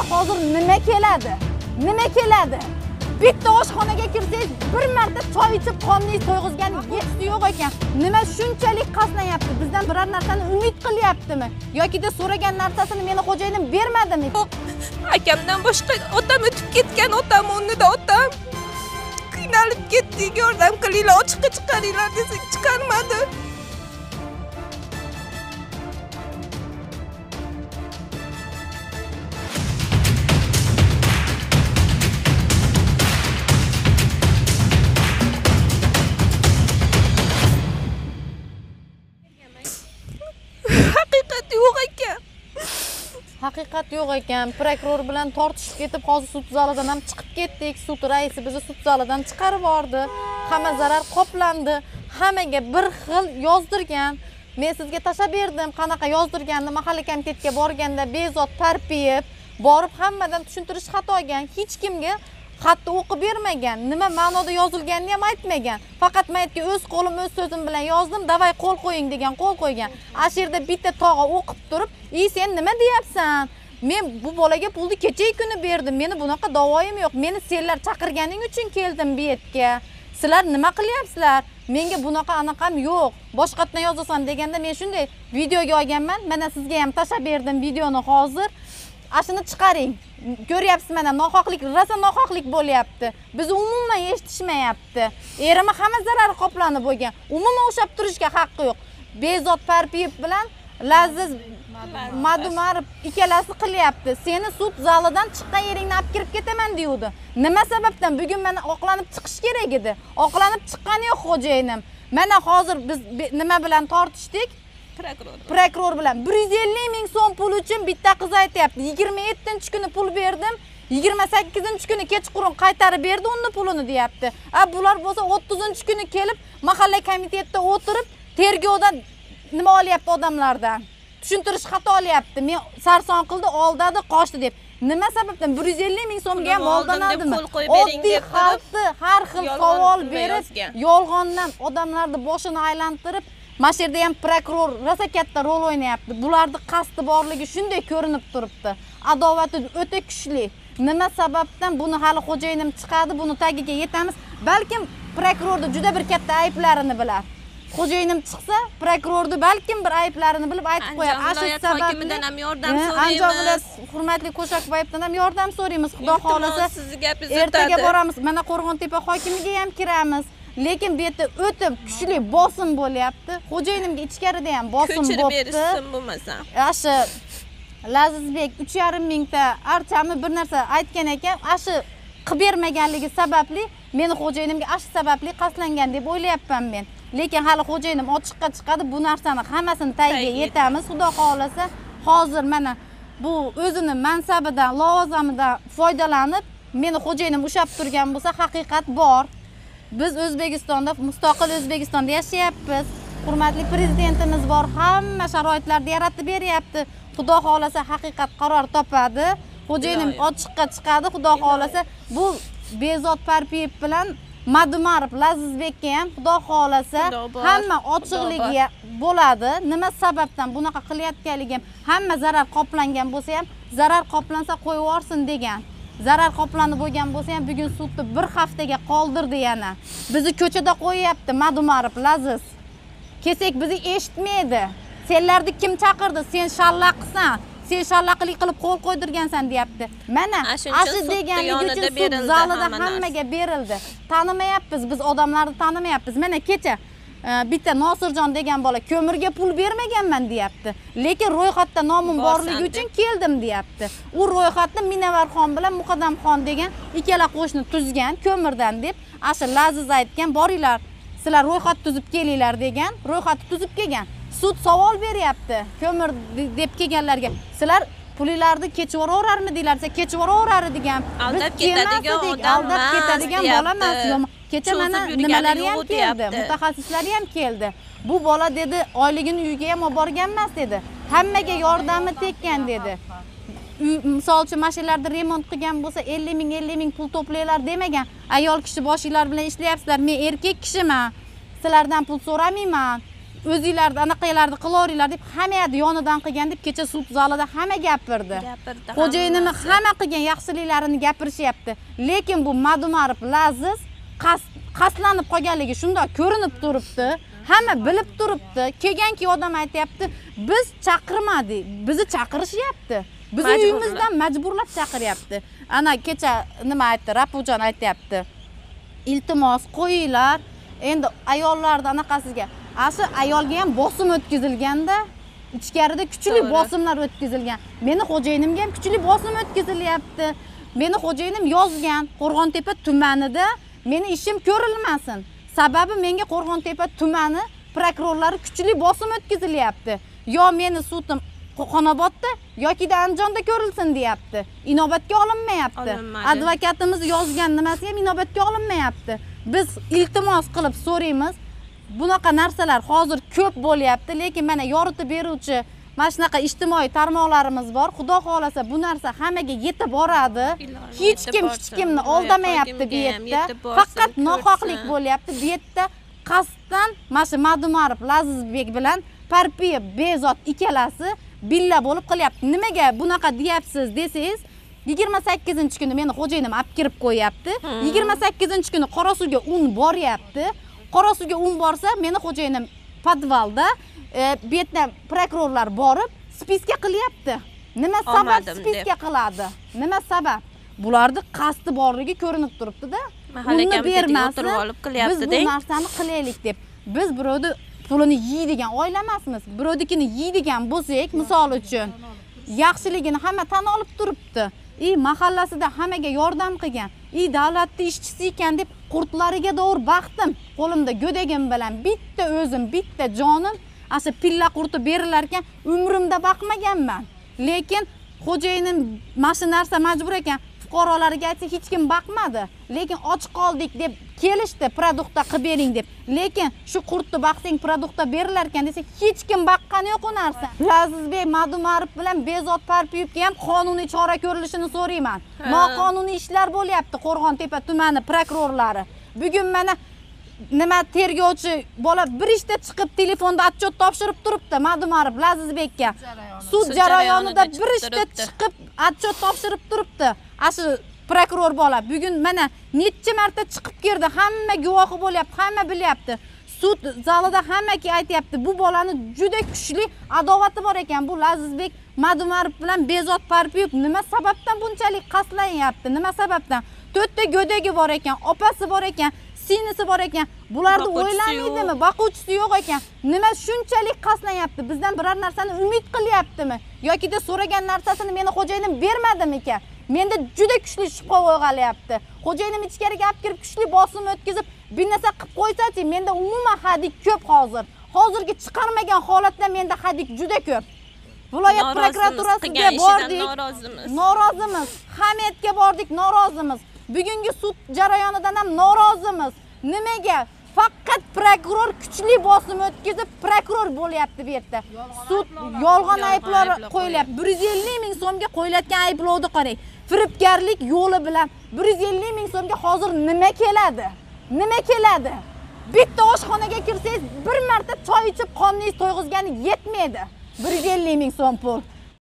meni hozir nima keladi? Nima keladi? Bitta oshxonaga kirsangiz bir marta choy ichib qonningiz to'yg'izgan yetisi yo'q ekan. Nima shunchalik qaslayapti? Bizdan biror narsani umid qilyaptimi? Yoki-da so'ragan narsasini meni xo'jayinim bermadimi? Akamdan boshqa otam o'tib ketgan, otam o'rnida otam. Qiynalib ketdik, yordam qilinglar, ochiqqa chiqaringlar desak chiqarmadi. Haqiqat yo'q ekan. Prokuror bilan tortishib ketib, hozir sud zalidan ham chiqib ketdik. Sud raisi bizni sud zalidan chiqarib yubordi. Hamma zarar qoplandi. Hammaga bir xil yozdirgan. Men sizga tashlab berdim, qanaqa yozdirganini. Mahalliy komitetga borganda Bezod Parpiyev borib hammadan tushuntirish xat olgan. Hech kimga xatni o'qib bermagan. Nima ma'noda yozilganini ham aytmagan. Faqat men aytgan o'z qo'lim, o'z so'zim bilan yozdim, davay qo'l qo'ying degan qo'l qo'ygan. Ashirda bitta tog'a o'qib turib, "Ey, sen nima deyapsan? Men bu bolaga pulni kecha kuni berdim. Meni bunaqa da'voyim yo'q. Meni senlar chaqirganing uchun keldim bu yerga. Sizlar nima qilyapsizlar? Menga bunaqa anaqam yo'q. Boshqatdan yozasan" deganda men shunday videoga olganman. Mana sizga ham tashlab berdim videoni hozir. Ashini chiqaring. Ko'ryapsiz, mana nohaqlik, rosa nohaqlik bo'lyapti. Biz umuman eshitishmayapti. Erimi hamma zarari qoplanib bo'lgan. Umuman o'shab turishga haqqi yo'q. Bezod Parpiyev bilan Laziz Madumarov ikkalasi qilyapti. Seni sud zalidan chiqqan yeringni olib kirib ketaman deydi. Nima sababdan? Bugun meni oqlanib chiqish kerak edi. Oqlanib chiqqani yo'q xo'jayinim. Mana hozir biz nima bilan tortishdik? Prokuror bilan 150 ming so'm pul uchun bitta qiz aytayapti. 27-kuni pul berdim. 28-kuni kechqurun qaytarib berdi uni pulini deyapti. Bular bo'lsa 30-kuni kelib mahalla komitetida o'tirib tergovdan nima olyapti odamlardan? Tushuntirish xato olyapti. Men sarson qildi, oldadi, qochdi deb. Nima sababdan 150 ming so'mga ham oldanadimi? Oddiy xalqni har xil savol berib, yolg'ondan odamlarni boshini aylantirib, mana shu yerda ham prokuror rosa katta rol o'ynayapti. Bularning qasdi borligi shunday ko'rinib turibdi. Adovati o'ta kuchli. Nima sababdan buni hali xo'jayinim chiqadi, buni tagiga yetamiz. Balkim prokurorda juda bir katta ayblarini bilar. Xo'jayinim chiqsa, prokurorda balkim bir ayblarini bilib aytib qo'yar. Ashu sababdan ham yordam so'raymiz. Andijon viloyati hurmatli Qo'shaqboyevdan ham yordam so'raymiz. Xudo xolasa sizni gapingizni ertaga boramiz. Mana Qo'rg'ontepa hokimiga ham kiramiz. Lekin bu yerda o'ta kuchli bosim bo'lyapti. Xo'jayinimga ichkarida ham bosim bo'pti. Ko'chirib berishsin bo'lmasa. Ashu Lazizbek 3,5 mingta archani bir narsa aytgan ekan. Ashu qilib bermaganligi sababli meni xo'jayinimga ashu sababli qaslangan deb o'ylayapman men. Lekin hali xo'jayinim ochiqqa chiqadi. Bu narsani hammasini tagiga yetamiz. Xudo xolasa hozir mana bu o'zini mansabidan, lavozimidan foydalanib meni xo'jayinim ushab turgan bo'lsa, haqiqat bor. Biz O'zbekistonda, mustaqil O'zbekistonda yashayapmiz. Hurmatli prezidentimiz bor, hamma sharoitlarni yaratib beryapti. Xudo xolasa haqiqat qaror topadi. Xo'jayinim ochiqqa chiqadi. Xudo xolasa bu Bezod Parpiyev bilan Madumarov Lazizbekka ham xudo xolasa hamma ochiqligi bo'ladi. Nima sababdan bunaqa qilayotganligi ham hamma zarar qoplangan bo'lsa ham, zarar qoplansa qo'yib yuborsin degan. Zarar qoplanib bo'lgan bo'lsa ham bugun sudni bir haftaga qoldirdi yana. Bizni ko'chada qo'yapti Madumarov Laziz. Kelsak bizni eshitmaydi. Senlarni kim chaqirdi? Sen shallaqsan. Sen shallaqlik qilib qo'l qo'ydirgansan deyapti. Mana ashu deganligi uchun sud zalida hammaga berildi. Tanimayapmiz, biz odamlarni tanimayapmiz. Mana kecha bitta Nosirjon degan bola ko'mirga pul bermaganman deyapti. Lekin ro'yxatda nomim borligi uchun keldim deyapti. U ro'yxatni Minavarxon bilan Muqaddamxon degan ikkala qo'shni tuzgan ko'mirdan deb ashu Laziz aytgan, boringlar, sizlar ro'yxat tuzib kelinglar degan, ro'yxatni tuzib kelgan. Sud savol beryapti ko'mir deb kelganlarga. Sizlar pullarni kechiraverarmi deylarsa, kechiraverar degan. Aldab ketadigan odam, aldab ketadigan bola emas. Kecha mana nimalari ham keldi, mutaxassislar ham keldi. Bu bola dedi, oyligini uyiga ham olib borgan emas dedi. Hammaga yordami tekkan dedi. Misolchi mashinalarni remont qilgan bo'lsa 50 ming pul to'playlar demagan. Ayol kishi boshinglar bilan ishlayapsizlar. Men erkak kishiman. Sizlardan pul so'ramayman. o'zinglarni anaqalarni qilaveringlar deb hammayani yonidan qilgan deb kecha sud zalida hamma gapirdi. Xo'jayinimni hamma qilgan yaxshiliklarini gapirishyapti. Lekin bu Madumarov Laziz qaslanib qolganligi shundoq ko'rinib turibdi. Hamma bilib turibdi. Kelganki odam aytayapti, biz chaqirmadik, bizni chaqirishyapti. Bizni uyimizdan majburlab chaqiryapti. Ana kecha nima aytdi? Rapujon aytayapti. Iltimos qo'yinglar. Endi ayollarning anaqasiga, asli ayolga ham bosim o'tkazilganda, ichkarida kuchli bosimlar o'tkazilgan. Meni xo'jayinimga ham kuchli bosim o'tkazilyapti. Meni xo'jayinim yozgan, Qo'rg'ontepa tumanida meni ishim ko'rilmasin. Sababi menga Qo'rg'ontepa tumani prokurorlari kuchli bosim o'tkazilyapti. Yo meni sudim Xonobodda yoki Andijonda ko'rilsin deyapti. Inobatga olinmayapti. Advokatimiz yozgan nimasi ham inobatga olinmayapti. Biz iltimos qilib so'raymiz. Bunaqa narsalar hozir ko'p bo'lyapti, lekin mana yoritib beruvchi mana shunaqa ijtimoiy tarmoqlarimiz bor. Xudo xolasa bu narsa hammaga yetib boradi. Hech kimni aldamayapti bu yerda. Faqat nohaqlik bo'lyapti. Bu yerda qasddan mana shu Madumarov Lazizbek bilan Parpiyev Bezod ikkalasi billa bo'lib qilyapti. Nimaga bunaqa deyapsiz desangiz, 28-kuni meni xo'jayinim olib kirib qo'yapti. 28-kuni Qorasuvga un boryapti. Qorasuvga un borsa, meni xo'jayinim podvalda bu yerda prokurorlar borib spiska qilyapti. Nima sabab spiska qiladi? Nima sabab? Bularning qasdi borligi ko'rinib turibdi-da. Uni bermasin, biz bu narsani qilaylik deb. Biz birovni pulini yeydigan oila emasmiz. Birovnikini yeydigan bo'lsak, misol uchun, yaxshiligini hamma tan olib turibdi. Mahallasida hammaga yordam qilgan, davlatning ishchisi ekan deb qurtlariga doğru baxtim. Qo'limda go'dagim bilan bitta o'zim, bitta jonim asha pilla qurti berilarkan umrimda baqmaganman. Lekin xo'jayinim mana shu narsa majbur ekan, fuqarolarga aytsa hech kim baqmadi. Lekin och qoldik deb kelishdi, produktda qilib bering deb. Lekin shu qurtni baqsang produktda berilar ekan desa hech kim baqqani yo'q u narsa. Lazizbek Madumarov bilan Bezod Parpiyevga ham qonuniy chora ko'rilishini so'rayman. Noqonuniy ishlar bo'lyapti Qo'rg'ontepa tumani prokurorlari. Bugun mana nima tergovchi bola bir ishda chiqib telefonda отчет topshirib turibdi Madumarov Lazizbekka. Sud jarayonida bir ishda chiqib отчет topshirib turibdi. Ashu prokuror bola bugun mana necha marta chiqib kirdi, hamma guvohi bo'lyapti, hamma bilyapti. Sud zalida hammaki aytayapti, bu bolani juda kuchli adovati bor ekan. Bu Lazizbek Madumarov bilan Bezod Parpiyev nima sababdan bunchalik qaslanyapti? Nima sababdan? 4 ta go'dagi bor ekan, opasi bor ekan, sinisi bor ekan. Bularni o'ylamaydimi? Boquvchisi yo'q ekan. Nima shunchalik qaslanyapti? Bizdan biror narsani umid qilyaptimi? Yoki de so'ragan narsasini meni xo'jayinim bermadimi ekan? Menda juda kuchli shubha uyg'olyapti. Xo'jayinim ichkariga olib kirib kuchli bosim o'tkazib, bir narsa qilib qo'ysa-chi, menda umuman hadik ko'p hozir. Hozirgi chiqarmagan holatda menda hadik juda ko'p. Viloyat prokuraturasiga bordik, norozimiz. Hamiyatga bordik, norozimiz. Bugungi sud jarayonidan ham norozimiz. Nimaga? Faqat prokuror kuchli bosim o'tkazib, prokuror bo'lyapti bu yerda. Sud yolg'on ayblar qo'yilyapti. 150 ming so'mga qo'yilayotgan ayblovni qarang. Firibgarlik yo'li bilan 150 ming so'mga hozir nima keladi? Nima keladi? Bitta oshxonaga kirsangiz bir marta choy ichib qoningiz to'yg'izgani yetmaydi. 150 ming so'm pul.